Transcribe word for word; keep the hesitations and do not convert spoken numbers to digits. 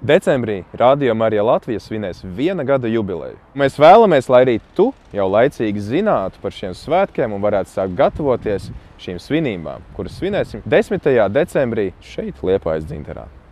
Decembrī Radio Marija Latvija svinēs viena gada jubileju. Mēs vēlamies, lai arī tu jau laicīgi zinātu par šiem svētkiem un varētu sākt gatavoties šīm svinībām, kuras svinēsim desmitajā decembrī šeit Liepājas Dzintarā.